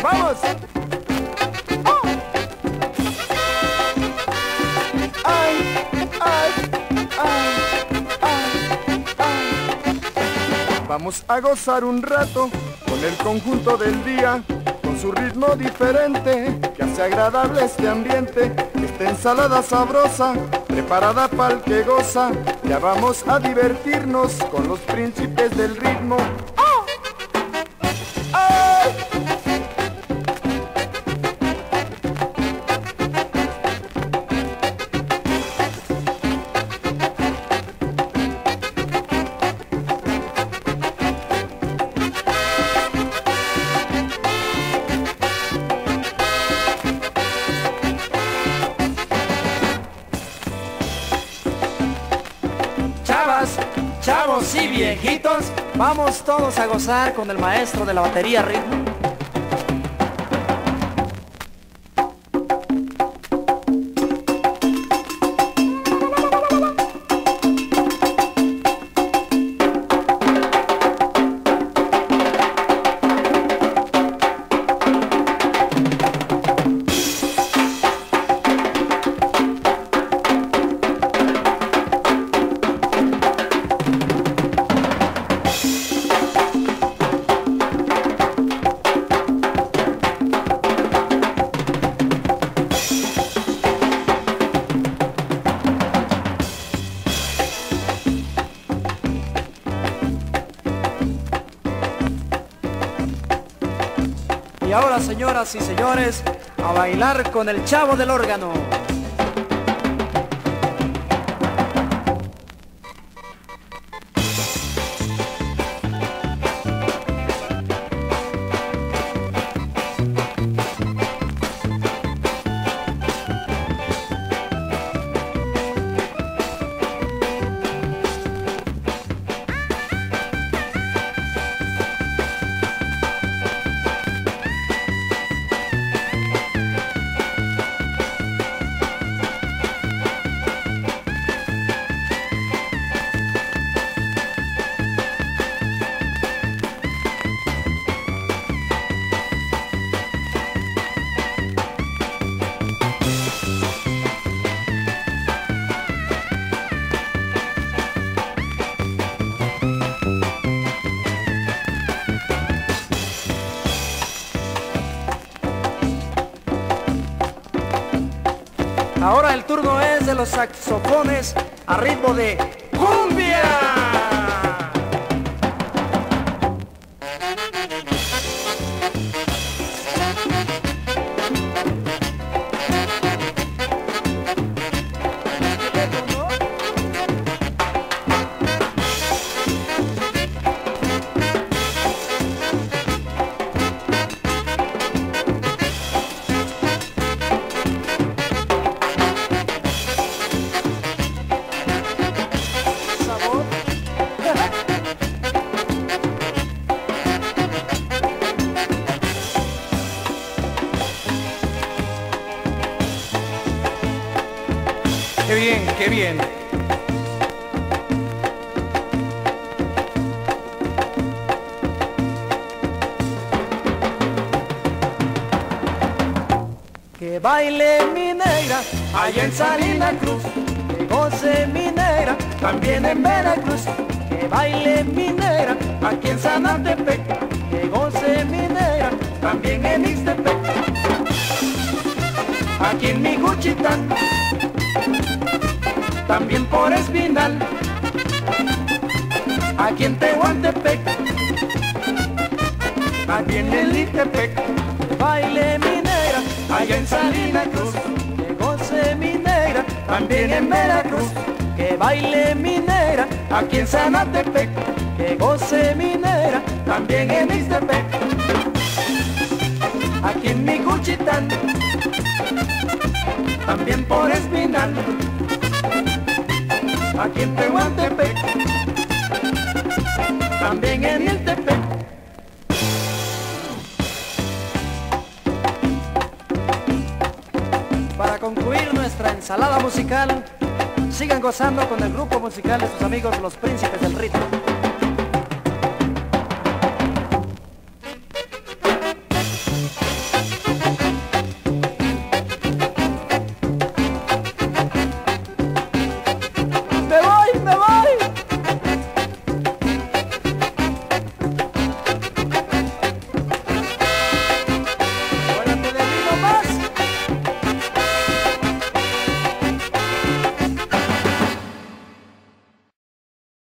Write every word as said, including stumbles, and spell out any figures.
¡Vamos! ¡Oh! ¡Ay, ay, ay, ay, ay! Vamos a gozar un rato con el conjunto del día, con su ritmo diferente que hace agradable este ambiente. Esta ensalada sabrosa, preparada para el que goza. Ya vamos a divertirnos con los príncipes del ritmo. ¡Oh! ¡Ay! Chavos y viejitos, vamos todos a gozar con el maestro de la batería ritmo. Y ahora, señoras y señores, a bailar con el chavo del órgano. Ahora el turno es de los saxofones a ritmo de cumbia. ¡Qué bien, qué bien! Que baile mi negra allá en Salina Cruz, que goce mi negra también en Veracruz. Que baile mi negra aquí en Sanatepec, que goce mi negra también en Ixtepec. Aquí en mi Juchitán, también por Espinal, aquí en Tehuantepec, aquí en el Ixtepec. Que baile mi negra allá en Salina Cruz, que goce mi negra también en Veracruz. Que baile mi negra aquí en Sanatepec, que goce mi negra también en Ixtepec. Aquí en mi Juchitán, también por Espinal, aquí en Tehuantepec, también en Ixtepec. Para concluir nuestra ensalada musical, sigan gozando con el grupo musical de sus amigos los Príncipes del Ritmo.